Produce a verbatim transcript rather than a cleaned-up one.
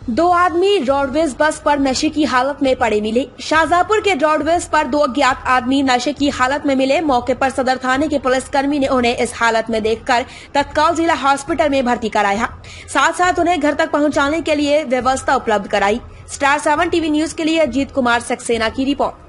दो आदमी roadways bus पर नशे की हालत में पड़े मिले। शाहजहांपुर के रोडवेज पर दो अज्ञात आदमी नशे की हालत में मिले। मौके पर सदर थाने के पुलिसकर्मी ने उन्हें इस हालत में देखकर तत्काल जिला हॉस्पिटल में भर्ती कराया, साथ साथ उन्हें घर तक पहुंचाने के लिए व्यवस्था उपलब्ध कराई। स्टार सेवन टीवी न्यूज के लिए अजीत कुमार सक्सेना की रिपोर्ट।